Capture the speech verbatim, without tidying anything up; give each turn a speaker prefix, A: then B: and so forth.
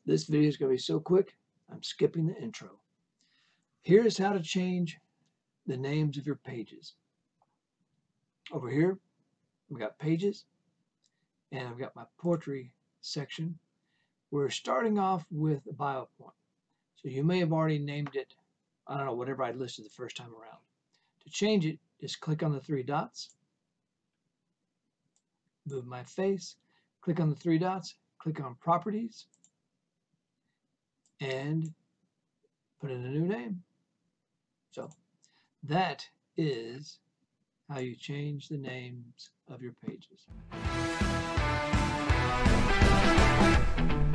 A: This video is going to be so quick, I'm skipping the intro. Here's how to change the names of your pages. Over here, we got pages, and I've got my poetry section. We're starting off with a bio point. So you may have already named it, I don't know, whatever I listed the first time around. To change it, just click on the three dots, move my face, click on the three dots, click on properties, and put in a new name. So that is how you change the names of your pages.